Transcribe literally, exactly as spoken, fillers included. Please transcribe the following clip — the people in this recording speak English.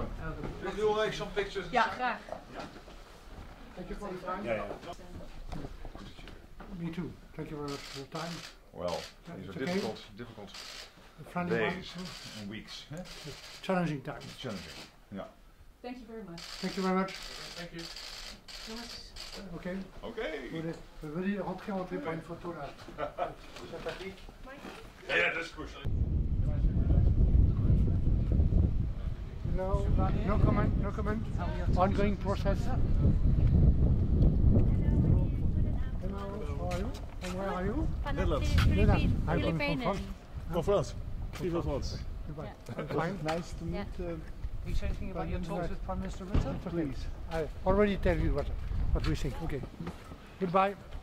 Will you make some pictures? Ja, graag. Thank you for the time. Yeah, yeah. Me too. Thank you very much for the time. Well, these are okay. difficult, difficult days and weeks. Eh? Challenging times. Challenging. Yeah. Thank you very much. Thank you very much. Thank you. Jongens. Ok. Ok. Vous venez rentrer, rentrer pour une photo là. Sympathique. Ja, ja, dat is goed. No, no comment, no comment. Ongoing process. Hello, how are you? And where are you? Netherlands. Netherlands. I'm Philippines. coming from France. From France. People France. Goodbye. Yeah. Fine. Nice to meet. Yeah. Uh, Can you say anything about your talks with Prime Minister Rutte? Please. I already tell you what, what we think. Okay. Goodbye.